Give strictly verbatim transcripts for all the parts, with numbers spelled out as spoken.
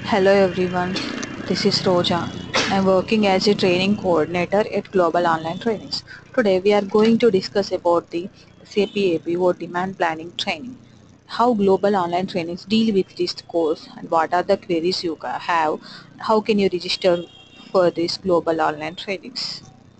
Hello everyone, this is Roja. I'm working as a training coordinator at Global Online Trainings. Today we are going to discuss about the S A P A P O Demand Planning Training. How Global Online Trainings deal with this course and what are the queries you ca- have. How can you register for this Global Online Trainings?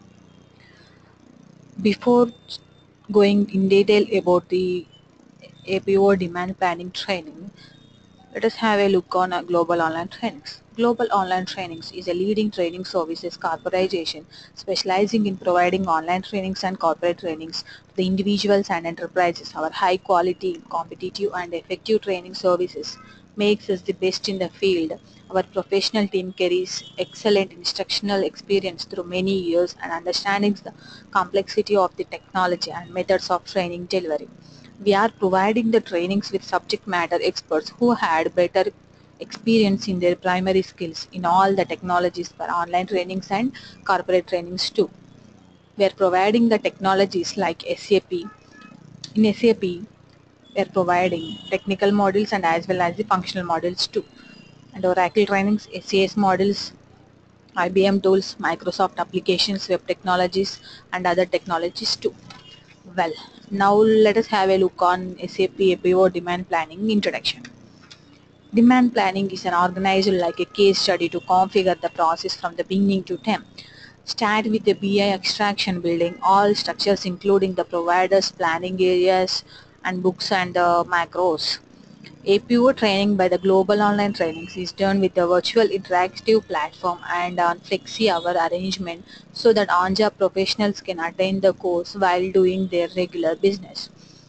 Before going in detail about the A P O Demand Planning Training, let us have a look on uh, Global Online Trainings. Global Online Trainings is a leading training services corporation specializing in providing online trainings and corporate trainings to the individuals and enterprises. Our high quality, competitive and effective training services makes us the best in the field. Our professional team carries excellent instructional experience through many years and understanding the complexity of the technology and methods of training delivery. We are providing the trainings with subject matter experts who had better experience in their primary skills in all the technologies for online trainings and corporate trainings too. We are providing the technologies like S A P. In S A P, we are providing technical modules and as well as the functional modules too. And Oracle trainings, S A S modules, I B M tools, Microsoft applications, web technologies and other technologies too. Well, now let us have a look on S A P A P O Demand Planning Introduction. Demand planning is an organized like a case study to configure the process from the beginning to end. Start with the B I extraction, building all structures including the providers, planning areas and books and uh, macros. A P O training by the Global Online Trainings is done with a virtual interactive platform and on flexi hour arrangement so that on-job professionals can attend the course while doing their regular business.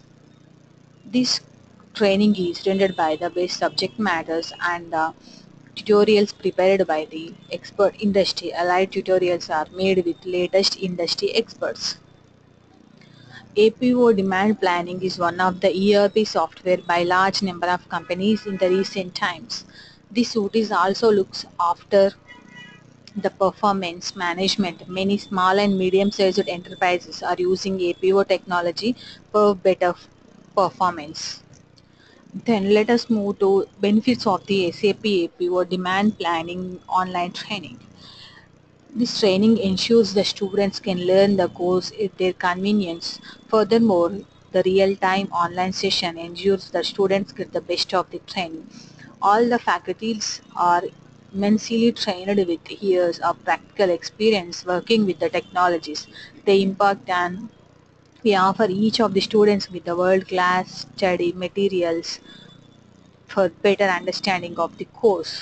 This training is rendered by the best subject matters and the tutorials prepared by the expert industry. Allied tutorials are made with latest industry experts. A P O Demand Planning is one of the E R P software by large number of companies in the recent times. This suite is also looks after the performance management. Many small and medium-sized enterprises are using A P O technology for better performance. Then let us move to benefits of the S A P A P O Demand Planning Online Training. This training ensures the students can learn the course at their convenience. Furthermore, the real-time online session ensures the students get the best of the training. All the faculties are immensely trained with years of practical experience working with the technologies. They impact and we offer each of the students with the world-class study materials for better understanding of the course.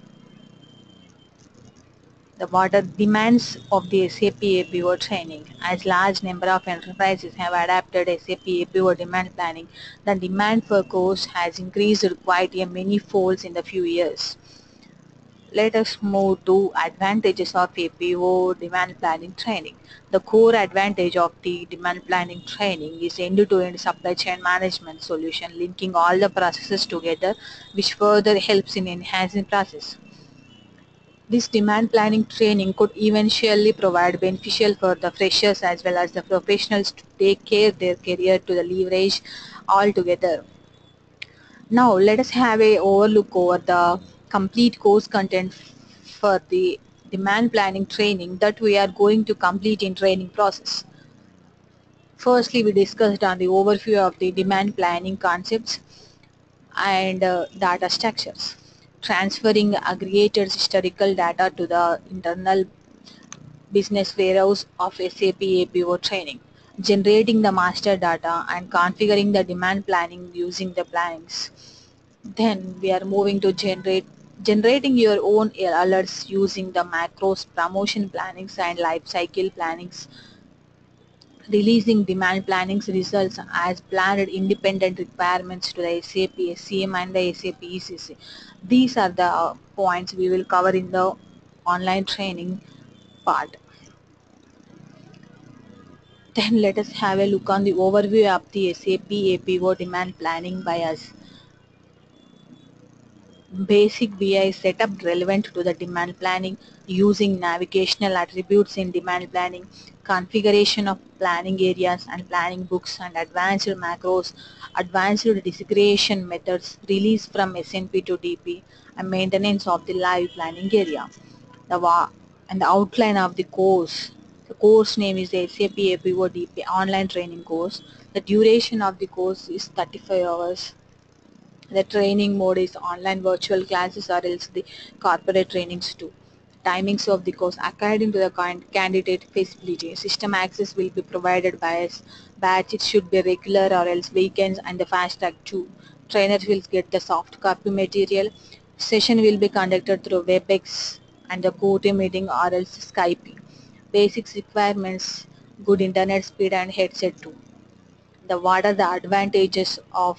The what are demands of the S A P A P O training. As large number of enterprises have adapted S A P A P O demand planning, the demand for course has increased quite a many folds in the few years. Let us move to advantages of A P O demand planning training. The core advantage of the demand planning training is end-to-end supply chain management solution linking all the processes together, which further helps in enhancing process. This demand planning training could eventually provide beneficial for the freshers as well as the professionals to take care their career to the leverage altogether. Now let us have a overlook over the complete course content for the demand planning training that we are going to complete in training process. Firstly, we discussed on the overview of the demand planning concepts and uh, data structures, transferring aggregated historical data to the internal business warehouse of S A P A P O training, generating the master data and configuring the demand planning using the plannings. Then we are moving to generate generating your own alerts using the macros, promotion plannings and life cycle plannings, releasing demand planning's results as planned independent requirements to the S A P, S C M and the S A P E C C. These are the uh, points we will cover in the online training part. Then let us have a look on the overview of the S A P A P O demand planning by us. basic B I setup relevant to the demand planning, using navigational attributes in demand planning, configuration of planning areas and planning books and advanced macros, advanced disaggregation methods, release from S N P to D P, and maintenance of the live planning area. The wa and the outline of the course. The course name is the S A P A P O D P Online Training course. The duration of the course is thirty-five hours. The training mode is online virtual classes or else the corporate trainings too. Timings of the course according to the kind candidate feasibility. System access will be provided by us. Batch it should be regular or else weekends and the fast track too. Trainers will get the soft copy material. Session will be conducted through WebEx and the co-team meeting or else Skype. Basics requirements, good internet speed and headset too. The what are the advantages of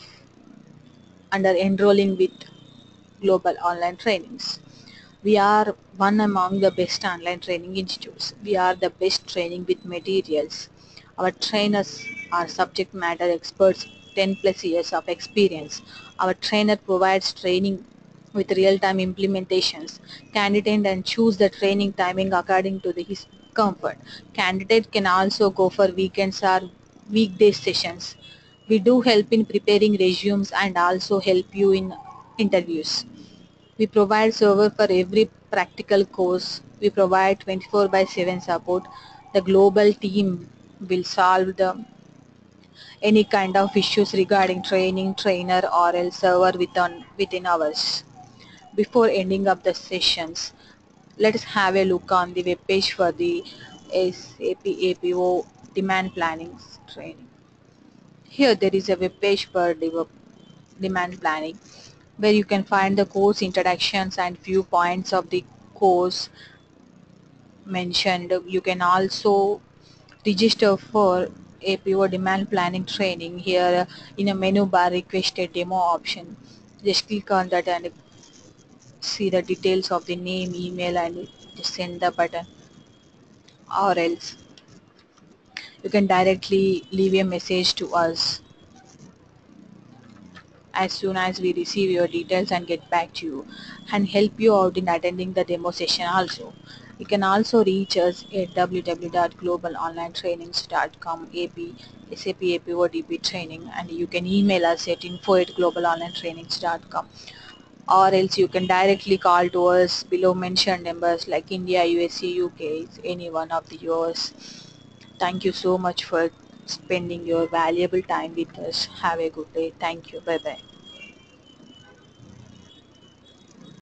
under enrolling with Global Online Trainings? We are one among the best online training institutes. We are the best training with materials. Our trainers are subject matter experts, ten plus years of experience. Our trainer provides training with real-time implementations. Candidate and choose the training timing according to the, his comfort. Candidate can also go for weekends or weekday sessions. We do help in preparing resumes and also help you in interviews. We provide server for every practical course. We provide twenty-four by seven support. The global team will solve the any kind of issues regarding training, trainer or else server within, within hours. Before ending up the sessions, let us have a look on the web page for the S A P A P O Demand Planning Training. Here there is a web page for the demand planning where you can find the course introductions and few points of the course mentioned. You can also register for A P O demand planning training. Here in a menu bar, request a demo option. Just click on that and see the details of the name, email and just send the button, or else you can directly leave a message to us as soon as we receive your details and get back to you and help you out in attending the demo session also. You can also reach us at w w w dot global online trainings dot com A P S A P A P O D P Training, and you can email us at info at global online trainings dot com, or else you can directly call to us below mentioned numbers like India, U S A, U K, any one of the yours. Thank you so much for spending your valuable time with us. Have a good day. Thank you. Bye bye.